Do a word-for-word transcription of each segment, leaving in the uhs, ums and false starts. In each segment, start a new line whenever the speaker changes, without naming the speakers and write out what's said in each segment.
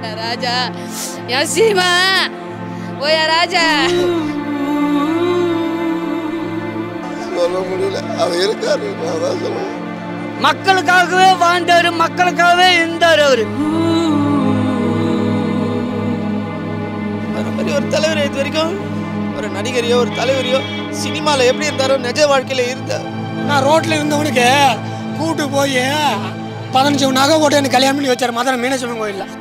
ராஜா என் சீமா ஓயா ராஜா
சொல்ல முடியல. அவர் இருக்காரு, அதான் சொல்லணும்.
மக்களுக்காகவே வாழ்ந்தவர், மக்களுக்காகவே இருந்தார் அவரு.
அந்த மாதிரி ஒரு தலைவர் இது வரைக்கும் ஒரு நடிகரையோ ஒரு தலைவரையோ சினிமாவில் எப்படி இருந்தாரோ நிஜ வாழ்க்கையில் இருந்தார்.
நான் ரோட்டில் இருந்தவனுக்கு கூட்டு போய் பதினஞ்சு நகை போட்டு எனக்கு கல்யாணம் பண்ணி வச்சார் மதுரை மீனாட்சி அம்மன் கோயிலில்.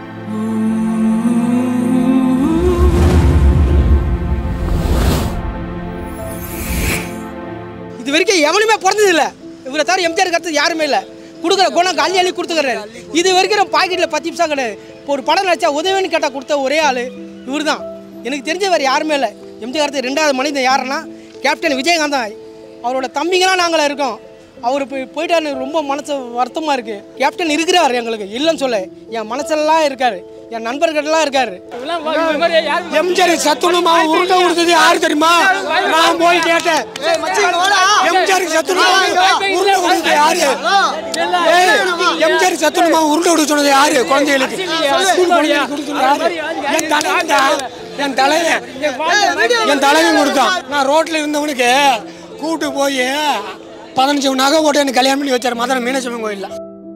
இது வரைக்கும் எவனுமே பிறந்தது இல்லை. இவரை தவிர எம்ஜிஆர் கருத்து யாருமே இல்லை. கொடுக்குற குணம் அள்ளி அள்ளி கொடுத்துக்கிறாரு. இது வரைக்கும் பாக்கெட்டில் பத்து நிமிஷம் கிடையாது. இப்போ ஒரு படம் நடிச்சா உதவின்னு கேட்டால் கொடுத்த ஒரே ஆள் இவர் தான். எனக்கு தெரிஞ்ச வேறு யாருமே இல்லை. எம்ஜிஆர் கருத்து ரெண்டாவது மனிதன் யாருன்னா கேப்டன் விஜயகாந்த் தான். அவரோட தம்பிங்களாம் நாங்களே இருக்கோம். அவர் போய் போயிட்டாரு, ரொம்ப மனசு வருத்தமாக இருக்குது. கேப்டன் இருக்கிறார் எங்களுக்கு, இல்லைன்னு சொல்ல. என் மனசெல்லாம் இருக்காரு, என் நண்பர்கள்லாம் இருக்காரு.
எம்ஜிஆர் சத்துணமா உருண்டை கொடுத்தது யாரு தெரியுமா? நான் போய் கேட்டேன். எம்ஜிஆர் சத்துணமா உருண்டை கொடுத்தது யாரு? எம்ஜிஆர் சத்துணமா உருண்டை கொடுக்க சொன்னது யாரு? குழந்தைகளுக்கு என் தலைவன் என் தலைவன் என் தலைவன் கொடுத்தான். நான் ரோட்டில் இருந்தவனுக்கு கூட்டு போய் பதினஞ்சு நகை போட்டு எனக்கு கல்யாணம் பண்ணி வச்சார் மதுரை மீனாட்சி அம்மன் கோயிலில்.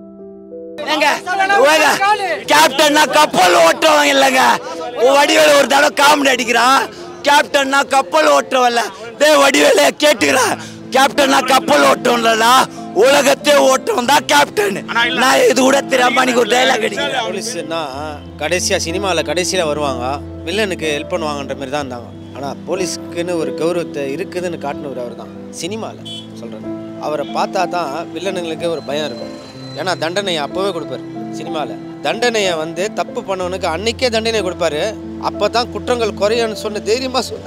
கேப்டன்னா கப்பல் ஓட்டுறவங்க இல்லைங்க. வடிவேலு ஒரு தடவை காமெடி அடிக்கிறான். கேப்டன்னா கப்பல் ஓட்டுறவல்ல, டே வடிவேல கேட்டுக்கிறான். கேப்டன்னா கப்பல் ஓட்டுறோம்லடா, உலகத்தே ஓட்டுறோம் தான் கேப்டன். நான் இது கூட தெரியாம அன்னைக்கு ஒரு டைலாக் அடிக்கிறேன்.
போலீஸ்னா கடைசியாக சினிமாவில் கடைசியில் வருவாங்க, வில்லனுக்கு ஹெல்ப் பண்ணுவாங்கன்ற மாதிரி தான் இருந்தாங்க. ஆனால் போலீஸ்க்குன்னு ஒரு கௌரவத்தை இருக்குதுன்னு காட்டினவர் அவர் தான். சினிமாவில் சொல்கிறேன், அவரை பார்த்தா தான் வில்லனுங்களுக்கு ஒரு பயம் இருக்கும். ஏன்னா தண்டனையை அப்போவே கொடுப்பார். சினிமாவில் தண்டனையை வந்து தப்பு பண்ணவனுக்கு அன்னைக்கே தண்டனை கொடுப்பாரு. அப்போ தான் குற்றங்கள் குறையன்னு சொன்ன தைரியமாக சொல்லு.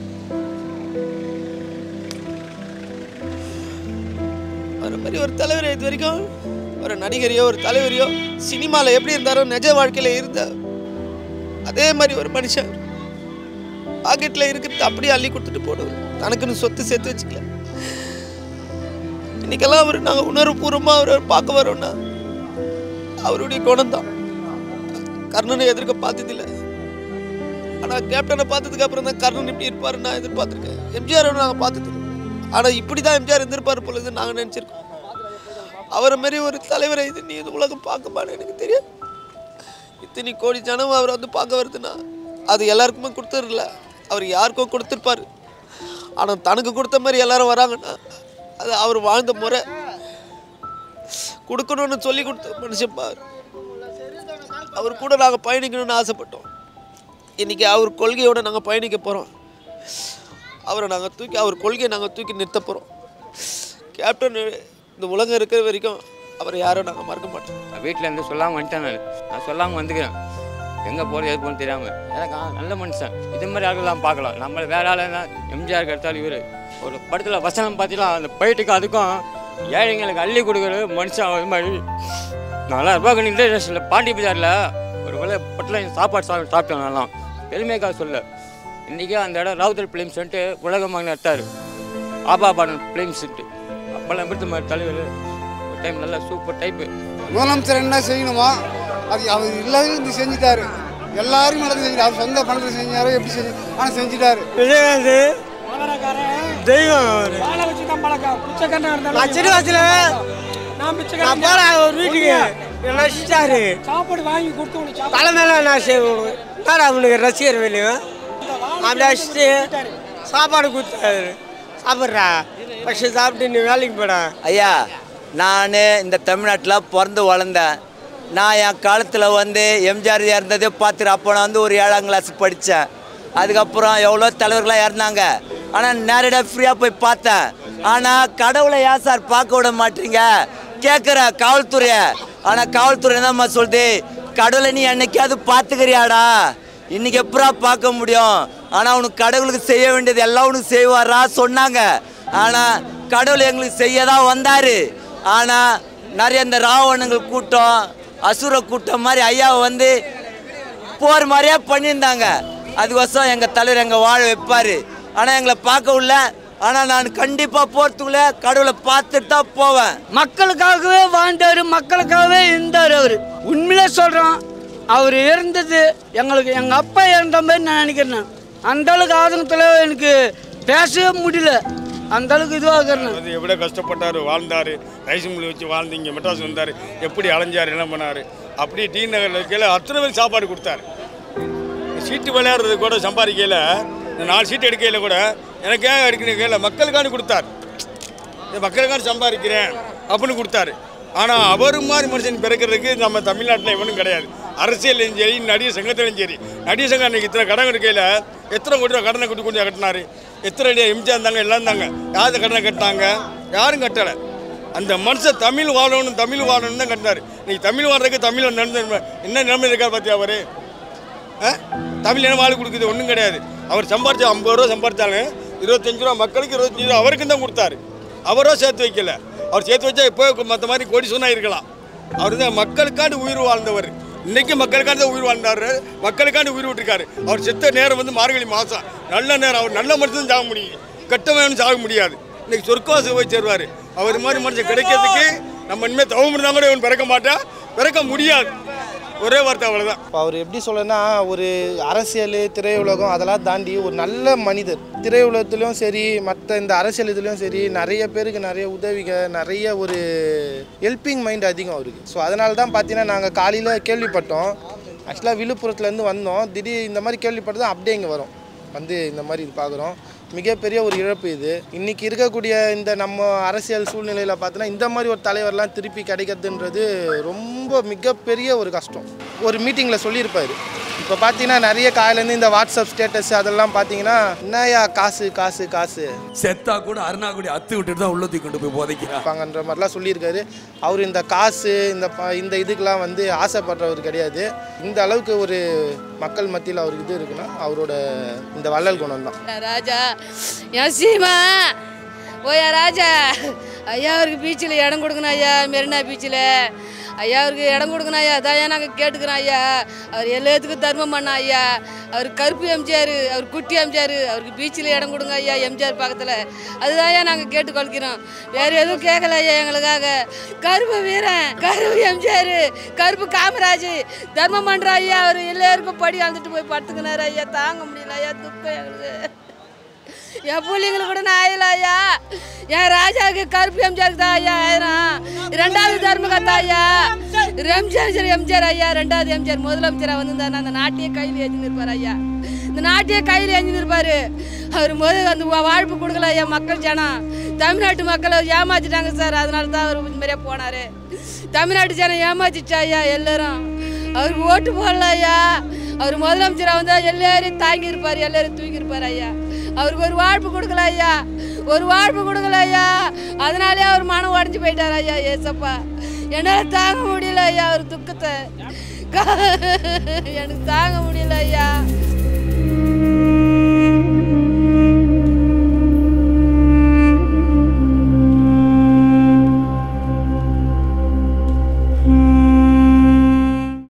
அந்த மாதிரி ஒரு தலைவர் இது வரைக்கும் ஒரு நடிகரையோ ஒரு தலைவரையோ சினிமாவில் எப்படி இருந்தாரோ நிஜ வாழ்க்கையில் இருந்தார். அதே மாதிரி ஒரு மனுஷன் பாக்கெட்டில் இருக்கிறது அப்படியே அள்ளி கொடுத்துட்டு போடுவார். தனக்குன்னு சொத்து சேர்த்து வச்சுக்கல. இன்னைக்கெல்லாம் அவர் நாங்கள் உணர்வுபூர்வமாக அவரை பார்க்க வரோம்னா அவருடைய குணம் தான். கர்ணனை எதிர்க்க பார்த்ததில்லை, ஆனால் கேப்டனை பார்த்ததுக்கு அப்புறம் தான் கர்ணன் இப்படி இருப்பார் நான் எதிர்பார்த்துருக்கேன். எம்ஜிஆர் நாங்கள் பார்த்ததில்லை, ஆனால் இப்படி தான் எம்ஜிஆர் இருந்திருப்பார் பொழுது நாங்கள் நினச்சிருக்கோம். அவரை மாரி ஒரு தலைவரை இது நீ இது உலகம் பார்க்கப்பான்னு எனக்கு தெரியும். இத்தனை கோடி ஜனம் அவரை வந்து பார்க்க வருதுன்னா அது எல்லாருக்குமே கொடுத்துருல, அவர் யாருக்கோ கொடுத்துருப்பார். ஆனால் தனக்கு கொடுத்த மாதிரி எல்லாரும் வராங்கன்னா அது அவர் வாழ்ந்த முறை. கொடுக்கணும்னு சொல்லி கொடுத்த மனுஷன் பார். அவர் கூட நாங்கள் பயணிக்கணும்னு ஆசைப்பட்டோம். இன்றைக்கி அவர் கொள்கையோடு நாங்கள் பயணிக்க போகிறோம். அவரை நாங்கள் தூக்கி அவர் கொள்கையை நாங்கள் தூக்கி நிறுத்த போகிறோம். கேப்டன் இந்த உலகம் இருக்கிற வரைக்கும் அவர் யாரும் நாங்கள் மறக்க மாட்டோம்.
வீட்டில் இருந்து சொல்லாமல் வந்துட்டேன். நான் நான் சொல்லாமல் வந்துக்கிறேன். எங்கே போகிறது எது போகணும்னு தெரியாமல். எனக்கு நல்ல மனுஷன். இது மாதிரி ஆளுலாம் பார்க்கலாம். நம்மளை வேற ஆளுன்னா எம்ஜிஆர் கருத்தாலும் இவர் ஒரு படத்தில் வசனம் பார்த்தீங்கன்னா அந்த பயிட்டுக்கு அதுக்கும் ஏழைங்களுக்கு அள்ளி கொடுக்குறது மனுஷன். அது மாதிரி நாலாயிரம் ரூபாய்க்கு இன்டர்நேஷனல் பாண்டி பஜாரில் ஒரு வேலை பட்டில் சாப்பாடு சா சாப்பிட்டோம். நல்லா பெருமைக்காக சொல்ல. இன்றைக்கி அந்த இடம் ராவுத்தர் ஃபிலிம்ஸ்ன்ட்டு உலகமாக நடத்தார். ஆபா பாடன் ஃபிலிம்ஸ்ன்ட்டு அப்போல்லாம் பிடித்த மாதிரி தலைவர் ஒரு டைம் நல்லா சூப்பர் டைப்பு.
முதலமைச்சர் என்ன செய்யணுமா அது அவர் இல்லாத இது செஞ்சுட்டாரு. எல்லாரும் நடந்து செஞ்சுட்டு அவர் சொந்த பணத்தில் செஞ்சாரோ எப்படி செஞ்சு ஆனால் செஞ்சுட்டாரு.
விஜயகாந்த் தெய்வம். சின்ன வயசுல நான் போற ஒரு வீட்டுக்கு ரசிச்சாரு.
சாப்பாடு வாங்கி கொடுத்து
தலைமையில நான் செய்வேன். அவனுக்கு ரசிகர் வெளியும் அப்படி அடிச்சுட்டு சாப்பாடு கொடுத்தாரு. சாப்பிட்றா ஃபஸ்ட்டு சாப்பிட்டு நீ வேலைக்கு போட. ஐயா, நான் இந்த தமிழ்நாட்டில் பிறந்து வளர்ந்தேன். நான் என் காலத்தில் வந்து எம்ஜிஆர் இறந்ததே பார்த்துரு. அப்போ நான் வந்து ஒரு ஏழாம் கிளாஸ் படித்தேன். அதுக்கப்புறம் எவ்வளோ தலைவர்களாக இறந்தாங்க. ஆனால் நேரடியாக ஃப்ரீயாக போய் பார்த்தேன். ஆனால் கடவுளை ஏன் சார் பார்க்க விட மாட்டீங்க கேட்குற காவல்துறையை. ஆனால் காவல்துறை என்னம்மா சொல்லுது, கடவுளை நீ என்னைக்காவது பார்த்துக்கிறியாடா, இன்றைக்கி எப்படா பார்க்க முடியும். ஆனால் அவனுக்கு கடவுளுக்கு செய்ய வேண்டியது எல்லாம் உனக்கு செய்வாரா சொன்னாங்க. ஆனால் கடவுள் எங்களுக்கு செய்ய தான் வந்தார். ஆனால் நிறைய இந்த ராவணங்கள் கூட்டம் அசுர கூட்டம் மாதிரி ஐயாவை வந்து போர் மாதிரியா பண்ணியிருந்தாங்க. அதுக்கோசம் எங்கள் தலைவர் எங்கள் வாழ வைப்பார். ஆனால் எங்களை பார்க்க உள்ள. ஆனால் நான் கண்டிப்பாக போகிறதுக்குள்ள கடவுளை பார்த்துட்டு தான் போவேன்.
மக்களுக்காகவே வாழ்ந்தார், மக்களுக்காகவே இருந்தார் அவர். உண்மையிலே சொல்கிறோம், அவர் இருந்தது எங்களுக்கு எங்கள் அப்பா இறந்த மாதிரி நான் நினைக்கிறேன். அந்த அளவுக்கு ஆதங்கத்தில் எனக்கு பேசவே முடியல. அந்த அளவுக்கு இதுவாகிறேன்.
அது எவ்வளோ கஷ்டப்பட்டார், வாழ்ந்தார், ரைஸ் மில் வச்சு வாழ்ந்து இங்கே மெட்ராஸ் வந்தார், எப்படி அலைஞ்சார், என்ன பண்ணார். அப்படி டி நகரில் இருக்கையில் அத்தனை பேர் சாப்பாடு கொடுத்தாரு. சீட்டு விளையாடுறது கூட சம்பாதிக்கையில், நாலு சீட்டு எடுக்கையில் கூட எனக்காக எடுக்கணும் மக்களுக்காண்டி கொடுத்தார். மக்களுக்காண்டி சம்பாதிக்கிறேன் அப்படின்னு கொடுத்தாரு. ஆனால் அவர் மாதிரி மனுஷன் பிறக்கிறதுக்கு நம்ம தமிழ்நாட்டில் இவனும் கிடையாது. அரசியலையும் சரி, நடிகர் சங்கத்திலையும் சரி. நடிகர் சங்கம் அன்றைக்கி இத்தனை கடன் எடுக்கையில் எத்தனை கோடி ரூபா கடனை கொண்டு கொண்டு கட்டினார். எத்தனை எம்ஜிஆர் இருந்தாங்க, எல்லாம் இருந்தாங்க. யார் கடனை கட்டினாங்க? யாரும் கட்டலை. அந்த மனுஷன் தமிழ் வாழணும், தமிழ் வாழணும்னு தான் கட்டினார். இன்னைக்கு தமிழ் வாழ்றதுக்கு தமிழ் நடந்த என்ன நிலைமை இருக்கார் பார்த்தியா அவர்? தமிழ் என்ன வாழ் கொடுக்குது? ஒன்றும் கிடையாது. அவர் சம்பாரிச்சா ஐம்பது ரூபா சம்பாரிச்சாலும் இருபத்தஞ்சு ரூபா மக்களுக்கு இருபத்தஞ்சு ரூபா அவருக்கும் தான் கொடுத்தாரு. அவரோ சேர்த்து வைக்கல. அவர் சேர்த்து வச்சா இப்போ மற்ற மாதிரி கோடி சொன்னா இருக்கலாம். அவர் தான் மக்களுக்காண்டி உயிர் வாழ்ந்தவர். இன்னைக்கு மக்களுக்காண்டி தான் உயிர் வாழ்ந்தார், மக்களுக்காண்டி உயிர் விட்டுருக்காரு. அவர் செத்த நேரம் வந்து மார்கழி மாதம், நல்ல நேரம். அவர் நல்ல மனுஷன் சாக முடியும், கெட்டவனும் சாக முடியாது. இன்னைக்கு சொர்க்கவாசி போய் சேருவார். அவர் மாதிரி மனுஷன் கிடைக்கிறதுக்கு நம்ம இனிமேல் தவம் இருந்தால் கூட இவன் பிறக்க மாட்டான், பிறக்க முடியாது. ஒரே வார்த்தை, அவ்வளோதான்.
இப்போ அவர் எப்படி சொல்லனா, ஒரு அரசியல், திரையுலகம் அதெல்லாம் தாண்டி ஒரு நல்ல மனிதர். திரையுலகத்துலேயும் சரி, மற்ற இந்த அரசியல் இதுலேயும் சரி, நிறைய பேருக்கு நிறைய உதவிக, நிறைய ஒரு ஹெல்பிங் மைண்ட் அதிகம் அவருக்கு. ஸோ அதனால தான் பார்த்தீங்கன்னா நாங்கள் காலையில் கேள்விப்பட்டோம். ஆக்சுவலாக விழுப்புரத்துலேருந்து வந்தோம். திடீர் இந்த மாதிரி கேள்விப்பட்டு தான் அப்படியே இங்கே வரோம். வந்து இந்த மாதிரி இது பார்க்குறோம். மிகப்பெரிய ஒரு இழப்பு இது. இன்றைக்கி இருக்கக்கூடிய இந்த நம்ம அரசியல் சூழ்நிலையில் பார்த்தோன்னா இந்த மாதிரி ஒரு தலைவர்லாம் திருப்பி கிடைக்கிறதுன்றது ரொம்ப மிகப்பெரிய ஒரு கஷ்டம். ஒரு மீட்டிங்கில் சொல்லியிருப்பார். இப்போ பார்த்தீங்கன்னா நிறைய காலையிலேருந்து இந்த வாட்ஸ்அப் ஸ்டேட்டஸ் அதெல்லாம் பார்த்தீங்கன்னா என்னையா காசு காசு காசு
செத்தா கூட அருணாக்குடி அத்து விட்டுட்டு தான் உள்ளத்தி கொண்டு போய் போதைக்கிறாங்கன்ற
மாதிரிலாம் சொல்லியிருக்காரு. அவர் இந்த காசு இந்த இந்த இதுக்கெலாம் வந்து ஆசைப்படுறவர் கிடையாது. இந்த அளவுக்கு ஒரு மக்கள் மத்தியில் அவருக்கு இது இருக்குன்னா அவரோட இந்த வள்ளல் குணம் தான்.
ராஜா யசீமா ஓயா ராஜா ஐயா அவருக்கு பீச்சில் இடம் கொடுக்கணும் ஐயா. மெரினா பீச்சில் ஐயா அவருக்கு இடம் கொடுக்கணும் ஐயா. அதான் நாங்கள் கேட்டுக்கிறோம் ஐயா. அவர் எல்லாத்துக்கும் தர்மம் பண்ண ஐயா. அவர் கருப்பு எம்ஜிஆர், அவர் குட்டி எம்ஜிஆர், அவருக்கு பீச்சில் இடம் கொடுங்க ஐயா எம்ஜிஆர் பக்கத்தில். அதுதான் ஐயா நாங்கள் கேட்டுக்கொள்கிறோம். வேறு எதுவும் கேட்கல ஐயா எங்களுக்காக. கருப்பு வீரன், கருப்பு எம்ஜிஆர், கருப்பு காமராஜ் தர்மம் பண்ணுற ஐயா. அவர் எல்லாருக்கும் படி வந்துட்டு போய் படுத்துக்கினார் ஐயா. தாங்க முடியல ஐயா, துக்கம் எங்களுக்கு. என் பிள்ளைங்களுக்கு கூட நான் ஆயில ஐயா. என் ராஜாவுக்கு கருப்பு எம்ஜிஆருக்கு தான் ஐயா ஆயிரம். ரெண்டாவது தர்மகத்தா ஐயா எம்ஜிஆர் எம்ஜிஆர் ஐயா. ரெண்டாவது எம்ஜிஆர் முதலமைச்சராக வந்திருந்தாரு. அந்த நாட்டையே கையில் ஏஞ்சி நிற்பார் ஐயா. இந்த நாட்டையே கையில் ஏஞ்சி நிற்பார். அவர் முதல் அந்த வாழ்ப்பு கொடுக்கல ஐயா. மக்கள் ஜனம் தமிழ்நாட்டு மக்களை ஏமாற்றிட்டாங்க சார். அதனால தான் அவர் இந்த மாதிரியே போனார். தமிழ்நாட்டு ஜனம் ஏமாற்றிச்சா ஐயா எல்லாரும். அவருக்கு ஓட்டு போடல ஐயா. அவர் முதலமைச்சராக வந்தால் எல்லாரையும் தாங்கி இருப்பார், எல்லாரும் தூக்கி இருப்பார் ஐயா. அவருக்கு ஒரு வாழ்ப்பு கொடுக்கல ஐயா, ஒரு வாழ்ப்பு கொடுக்கல ஐயா. அதனாலே அவர் மனம் உடஞ்சி போயிட்டார் ஐயா. ஏசப்பா என்னால் தாங்க முடியல ஐயா அவர் துக்கத்தை. எனக்கு தாங்க முடியல ஐயா.